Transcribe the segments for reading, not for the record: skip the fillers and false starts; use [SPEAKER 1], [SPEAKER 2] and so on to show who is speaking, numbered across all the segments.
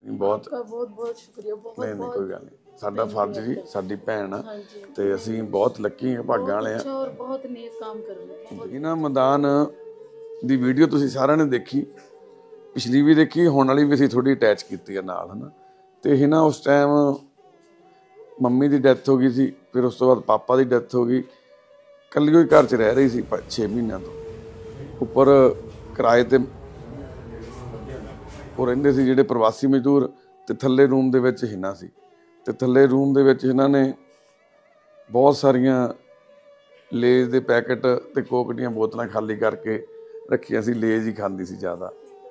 [SPEAKER 1] बहुत
[SPEAKER 2] बहुत बहुत शुक्रिया। बहुत
[SPEAKER 1] नहीं
[SPEAKER 2] बहुत
[SPEAKER 1] कोई गल नहीं, साडा फर्ज जी, साडी भैन आ ते असीं बहुत लक्की आ, भागां वाले आ।
[SPEAKER 2] अच्छा और बहुत नेक काम कर रहे हो।
[SPEAKER 1] इन्हां मैदान दी वीडियो तुसीं सारिਆਂ ने देखी, पिछली भी देखी, हुण वाली भी असीं थोड़ी अटैच कीती आ नाल, है ना। ते ही ना उस टाइम मम्मी की डैथ हो गई सी, फिर उस तो बाद पापा की डैथ हो गई, कल्ली कोई घर च रह रही सी 6 महीनों तो उपर किराए ते ਉਹ ਰਹਿੰਦੇ ਸੀ ਜਿਹੜੇ ਪ੍ਰਵਾਸੀ ਮਜ਼ਦੂਰ, ਤੇ ਥੱਲੇ ਰੂਮ ਦੇ ਵਿੱਚ ਹਿਨਾ ਸੀ, ਤੇ ਥੱਲੇ ਰੂਮ ਦੇ ਵਿੱਚ ਇਹਨਾਂ ਨੇ ਬਹੁਤ ਸਾਰੀਆਂ ਲੇਜ਼ ਦੇ ਪੈਕਟ ਤੇ ਕੋਕ ਦੀਆਂ ਬੋਤਲਾਂ ਖਾਲੀ ਕਰਕੇ ਰੱਖੀਆਂ ਸੀ। ਲੇਜ਼ ਹੀ ਖਾਂਦੀ ਸੀ ਜ਼ਿਆਦਾ,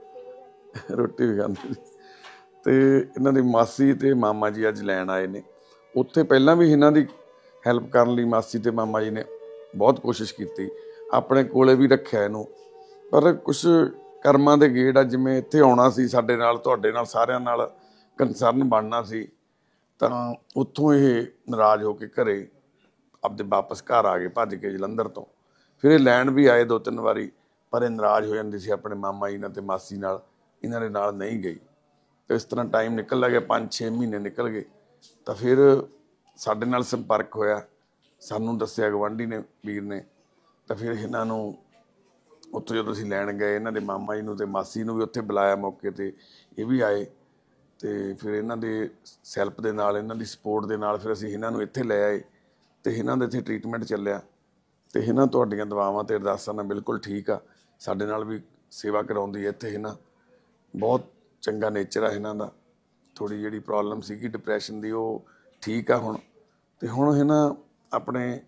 [SPEAKER 1] ਰੋਟੀ ਵੀ ਖਾਂਦੀ ਸੀ। ਤੇ ਇਹਨਾਂ ਦੀ ਮਾਸੀ ਤੇ ਮਾਮਾ ਜੀ ਅੱਜ ਲੈਣ ਆਏ ਨੇ। ਉੱਥੇ ਪਹਿਲਾਂ ਵੀ ਇਹਨਾਂ ਦੀ ਹੈਲਪ ਕਰਨ ਲਈ ਮਾਸੀ ਤੇ ਮਾਮਾ ਜੀ ਨੇ ਬਹੁਤ ਕੋਸ਼ਿਸ਼ ਕੀਤੀ, ਆਪਣੇ ਕੋਲੇ ਵੀ ਰੱਖਿਆ ਇਹਨੂੰ, ਪਰ ਕੁਛ ਕਰਮਾਂ ਦੇ ਗੇੜ ਆ, ਜਿਵੇਂ ਇੱਥੇ ਆਉਣਾ ਸੀ ਸਾਡੇ ਨਾਲ, ਤੁਹਾਡੇ ਨਾਲ ਸਾਰਿਆਂ ਨਾਲ ਕੰਸਰਨ ਬਣਨਾ ਸੀ, ਤਾਂ ਉੱਥੋਂ ਇਹ ਨਾਰਾਜ਼ ਹੋ ਕੇ ਘਰੇ ਆਪਦੇ ਵਾਪਸ ਘਰ ਆ ਗਏ ਭੱਜ ਕੇ ਜਲੰਧਰ ਤੋਂ। ਫਿਰ ਇਹ ਲੈਣ ਵੀ ਆਏ 2-3 ਵਾਰੀ, ਪਰ ਇਹ ਨਾਰਾਜ਼ ਹੋ ਜਾਂਦੀ ਸੀ ਆਪਣੇ ਮਾਮਾ ਜੀ ਨਾਲ ਤੇ ਮਾਸੀ ਨਾਲ, ਇਹਨਾਂ ਦੇ ਨਾਲ ਨਹੀਂ ਗਈ। ਤੇ ਇਸ ਤਰ੍ਹਾਂ ਟਾਈਮ ਨਿਕਲ ਗਿਆ, 5-6 ਮਹੀਨੇ ਨਿਕਲ ਗਏ। ਤਾਂ ਫਿਰ ਸਾਡੇ ਨਾਲ ਸੰਪਰਕ ਹੋਇਆ, ਸਾਨੂੰ ਦੱਸਿਆ ਗਵਾਂਢੀ ਨੇ, ਵੀਰ ਨੇ। ਤਾਂ ਫਿਰ ਇਹਨਾਂ ਨੂੰ ਉੱਥੋਂ ਜਦੋਂ ਅਸੀਂ ਲੈਣ ਗਏ, ਇਹਨਾਂ ਦੇ ਮਾਮਾ ਜੀ ਨੂੰ ਤੇ ਮਾਸੀ ਨੂੰ ਵੀ ਉੱਥੇ ਬੁਲਾਇਆ ਮੌਕੇ 'ਤੇ, ਇਹ ਵੀ ਆਏ। ਤੇ ਫਿਰ ਇਹਨਾਂ ਦੇ ਸੈਲਪ ਦੇ ਨਾਲ, ਇਹਨਾਂ ਦੀ ਸਪੋਰਟ ਦੇ ਨਾਲ ਫਿਰ ਅਸੀਂ ਇਹਨਾਂ ਨੂੰ ਇੱਥੇ ਲੈ ਆਏ, ਤੇ ਇਹਨਾਂ ਦੇ ਇੱਥੇ ਟਰੀਟਮੈਂਟ ਚੱਲਿਆ। ਤੇ ਇਹਨਾਂ ਤੁਹਾਡੀਆਂ ਦੁਆਵਾਂ ਤੇ ਅਰਦਾਸਾਂ ਨਾਲ ਬਿਲਕੁਲ ਠੀਕ ਆ, ਸਾਡੇ ਨਾਲ ਵੀ ਸੇਵਾ ਕਰਾਉਂਦੀ ਹੈ ਇੱਥੇ। ਇਹਨਾਂ ਬਹੁਤ ਚੰਗਾ ਨੇਚਰ ਆ ਇਹਨਾਂ ਦਾ। ਥੋੜ੍ਹੀ ਜਿਹੜੀ ਪ੍ਰੋਬਲਮ ਸੀਗੀ ਡਿਪਰੈਸ਼ਨ ਦੀ, ਉਹ ਠੀਕ ਆ ਹੁਣ। ਤੇ ਹੁਣ ਇਹਨਾਂ ਆਪਣੇ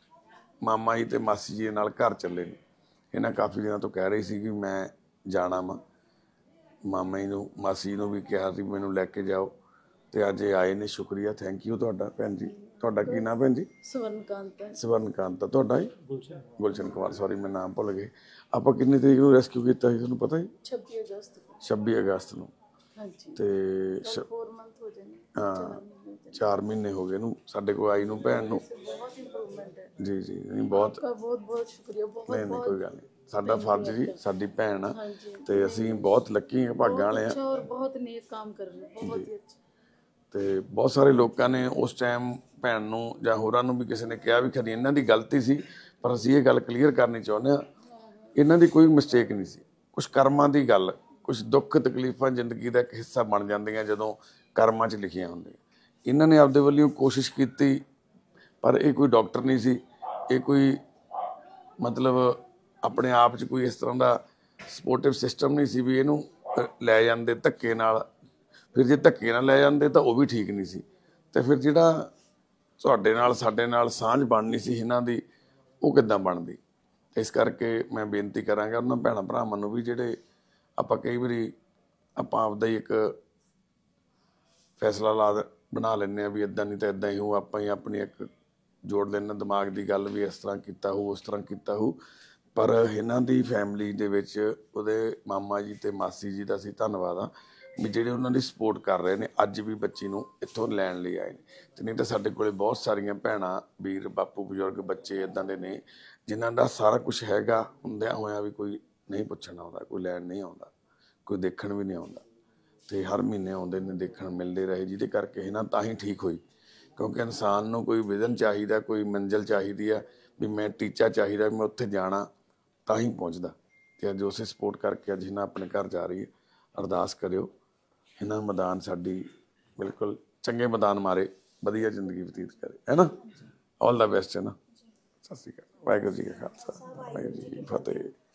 [SPEAKER 1] ਮਾਮਾ ਜੀ ਤੇ ਮਾਸੀ ਜੀ ਦੇ ਨਾਲ ਘਰ ਚੱਲੇ ਨੇ। ਇਹਨਾਂ ਕਾਫੀ ਦਿਨਾਂ ਤੋਂ ਕਹਿ ਰਹੀ ਸੀ ਕਿ ਮੈਂ ਜਾਣਾ ਵਾ, ਮਾਮਾ ਜੀ ਨੂੰ ਮਾਸੀ ਜੀ ਨੂੰ ਵੀ ਕਿਹਾ ਸੀ ਮੈਨੂੰ ਲੈ ਕੇ ਜਾਓ, ਤੇ ਅੱਜ ਇਹ ਆਏ ਨੇ। ਸ਼ੁਕਰੀਆ, ਥੈਂਕ ਯੂ ਤੁਹਾਡਾ ਭੈਣ ਜੀ। ਤੁਹਾਡਾ ਕੀ ਨਾਮ ਭੈਣ ਜੀ?
[SPEAKER 2] ਸਵਰਨਕਾਂਤ।
[SPEAKER 1] ਸਵਰਨਕਾਂਤ। ਤੁਹਾਡਾ ਜੀ? ਗੁਲਸ਼ਨ ਕੁਮਾਰ, ਸੌਰੀ ਮੈਂ ਨਾਮ ਭੁੱਲ ਗਏ। ਆਪਾਂ ਕਿੰਨੀ ਤਰੀਕ ਨੂੰ ਰੈਸਕਿਊ ਕੀਤਾ ਸੀ ਤੁਹਾਨੂੰ ਪਤਾ ਜੀ?
[SPEAKER 2] 26 ਅਗਸਤ।
[SPEAKER 1] 26 ਅਗਸਤ ਨੂੰ।
[SPEAKER 2] ਹਾਂਜੀ।
[SPEAKER 1] ਤੇ
[SPEAKER 2] 4 ਮੰਥ ਹੋ ਜਾਣੇ।
[SPEAKER 1] ਹਾਂ, 4 ਮਹੀਨੇ ਹੋ ਗਏ ਨੂੰ ਸਾਡੇ ਕੋਲ ਆਈ ਨੂੰ, ਭੈਣ ਨੂੰ।
[SPEAKER 2] ਬਹੁਤ ਇੰਪਰੂਵਮੈਂਟ ਹੈ
[SPEAKER 1] ਜੀ ਜੀ, ਨਹੀਂ ਬਹੁਤ
[SPEAKER 2] ਬਹੁਤ ਬਹੁਤ ਸ਼ੁਕਰੀਆ। ਬਹੁਤ
[SPEAKER 1] ਨਹੀਂ ਨਹੀਂ ਕੋਈ ਗੱਲ ਨਹੀਂ, ਸਾਡਾ ਫਰਜ਼ ਜੀ, ਸਾਡੀ ਭੈਣ ਆ, ਤੇ ਅਸੀਂ ਬਹੁਤ ਲੱਕੀ ਆ, ਭਾਗਾਂ ਵਾਲੇ ਆ।
[SPEAKER 2] ਅੱਛਾ ਔਰ ਬਹੁਤ ਨੇਕ ਕੰਮ ਕਰ ਰਹੇ ਹੋ, ਬਹੁਤ ਹੀ ਅੱਛਾ।
[SPEAKER 1] ਤੇ ਬਹੁਤ ਸਾਰੇ ਲੋਕਾਂ ਨੇ ਉਸ ਟਾਈਮ ਭੈਣ ਨੂੰ ਜਾਂ ਹੋਰਾਂ ਨੂੰ ਵੀ ਕਿਸੇ ਨੇ ਕਿਹਾ ਵੀ ਖਰੀ ਇਹਨਾਂ ਦੀ ਗਲਤੀ ਸੀ, ਪਰ ਅਸੀਂ ਇਹ ਗੱਲ ਕਲੀਅਰ ਕਰਨੀ ਚਾਹੁੰਦੇ ਹਾਂ, ਇਹਨਾਂ ਦੀ ਕੋਈ ਮਿਸਟੇਕ ਨਹੀਂ ਸੀ। ਕੁਛ ਕਰਮਾਂ ਦੀ ਗੱਲ, ਕੁਛ ਦੁੱਖ ਤਕਲੀਫਾਂ ਜ਼ਿੰਦਗੀ ਦਾ ਇੱਕ ਹਿੱਸਾ ਬਣ ਜਾਂਦੀਆਂ ਜਦੋਂ ਕਰਮਾਂ 'ਚ ਲਿਖੀਆਂ ਹੁੰਦੀਆਂ। ਇਹਨਾਂ ਨੇ ਆਪਦੇ ਵੱਲੋਂ ਕੋਸ਼ਿਸ਼ ਕੀਤੀ, ਪਰ ਇਹ ਕੋਈ ਡਾਕਟਰ ਨਹੀਂ ਸੀ, ਇਹ ਕੋਈ ਮਤਲਬ ਆਪਣੇ ਆਪ 'ਚ ਕੋਈ ਇਸ ਤਰ੍ਹਾਂ ਦਾ ਸਪੋਰਟਿਵ ਸਿਸਟਮ ਨਹੀਂ ਸੀ ਵੀ ਇਹਨੂੰ ਲੈ ਜਾਂਦੇ ਧੱਕੇ ਨਾਲ। ਫਿਰ ਜੇ ਧੱਕੇ ਨਾਲ ਲੈ ਜਾਂਦੇ ਤਾਂ ਉਹ ਵੀ ਠੀਕ ਨਹੀਂ ਸੀ। ਤੇ ਫਿਰ ਜਿਹੜਾ ਤੁਹਾਡੇ ਨਾਲ ਸਾਡੇ ਨਾਲ ਸਾਂਝ ਬਣਨੀ ਸੀ ਇਹਨਾਂ ਦੀ, ਉਹ ਕਿੱਦਾਂ ਬਣਦੀ? ਇਸ ਕਰਕੇ ਮੈਂ ਬੇਨਤੀ ਕਰਾਂਗਾ ਉਹਨਾਂ ਭੈਣਾਂ ਭਰਾਵਾਂ ਨੂੰ ਵੀ, ਜਿਹੜੇ ਆਪਾਂ ਕਈ ਵਾਰੀ ਆਪਾਂ ਆਪਦਾ ਹੀ ਇੱਕ ਫੈਸਲਾ ਬਣਾ ਲੈਂਦੇ ਹਾਂ ਵੀ ਇੱਦਾਂ ਨਹੀਂ ਤਾਂ ਇੱਦਾਂ ਹੀ ਹੋ, ਆਪਾਂ ਹੀ ਆਪਣੀ ਇੱਕ ਜੋੜ ਲੈਂਦੇ ਦਿਮਾਗ ਦੀ ਗੱਲ ਵੀ ਇਸ ਤਰ੍ਹਾਂ ਕੀਤਾ ਹੋਊ, ਉਸ ਤਰ੍ਹਾਂ ਕੀਤਾ ਹੋਊ। ਪਰ ਇਹਨਾਂ ਦੀ ਫੈਮਿਲੀ ਦੇ ਵਿੱਚ ਉਹਦੇ ਮਾਮਾ ਜੀ ਤੇ ਮਾਸੀ ਜੀ ਦਾ ਅਸੀਂ ਧੰਨਵਾਦ ਆ ਵੀ ਜਿਹੜੇ ਉਹਨਾਂ ਦੀ ਸਪੋਰਟ ਕਰ ਰਹੇ ਨੇ, ਅੱਜ ਵੀ ਬੱਚੀ ਨੂੰ ਇੱਥੋਂ ਲੈਣ ਲਈ ਆਏ ਨੇ। ਤੇ ਨਹੀਂ ਤਾਂ ਸਾਡੇ ਕੋਲੇ ਬਹੁਤ ਸਾਰੀਆਂ ਭੈਣਾਂ, ਵੀਰ, ਬਾਪੂ, ਬਜ਼ੁਰਗ, ਬੱਚੇ ਇੱਦਾਂ ਦੇ ਨੇ ਜਿਨ੍ਹਾਂ ਦਾ ਸਾਰਾ ਕੁਛ ਹੈਗਾ ਹੁੰਦਿਆਂ ਹੋਇਆਂ ਵੀ ਕੋਈ ਨਹੀਂ ਪੁੱਛਣ ਆਉਂਦਾ, ਕੋਈ ਲੈਣ ਨਹੀਂ ਆਉਂਦਾ, ਕੋਈ ਦੇਖਣ ਵੀ ਨਹੀਂ ਆਉਂਦਾ। ਤੇ ਹਰ ਮਹੀਨੇ ਆਉਂਦੇ ਨੇ, ਦੇਖਣ ਮਿਲਦੇ ਰਹੇ, ਜਿਹਦੇ ਕਰਕੇ ਇਹਨਾਂ ਤਾਂ ਹੀ ਠੀਕ ਹੋਈ। ਕਿਉਂਕਿ ਇਨਸਾਨ ਨੂੰ ਕੋਈ ਵਿਜ਼ਨ ਚਾਹੀਦਾ, ਕੋਈ ਮੰਜ਼ਿਲ ਚਾਹੀਦੀ ਆ, ਵੀ ਮੈਂ ਟੀਚਾ ਚਾਹੀਦਾ, ਮੈਂ ਉੱਥੇ ਜਾਣਾ, ਤਾਂ ਹੀ ਪਹੁੰਚਦਾ। ਤੇ ਅੱਜ ਉਸੇ ਸਪੋਰਟ ਕਰਕੇ ਅੱਜ ਇਹਨਾਂ ਆਪਣੇ ਘਰ ਜਾ ਰਹੀ ਹੈ। ਅਰਦਾਸ ਕਰਿਓ ਇਹਨਾਂ ਮੈਦਾਨ ਸਾਡੀ ਬਿਲਕੁਲ ਚੰਗੇ ਮੈਦਾਨ ਮਾਰੇ, ਵਧੀਆ ਜ਼ਿੰਦਗੀ ਬਤੀਤ ਕਰੇ, ਹੈ ਨਾ। ਆਲ ਦਾ ਬੈਸਟ, ਹੈ ਨਾ। ਸਤਿ ਸ਼੍ਰੀ ਅਕਾਲ। ਵਾਹਿਗੁਰੂ ਜੀ ਕਾ ਖਾਲਸਾ, ਵਾਹਿਗੁਰੂ ਜੀ ਕੀ ਫਤਿਹ।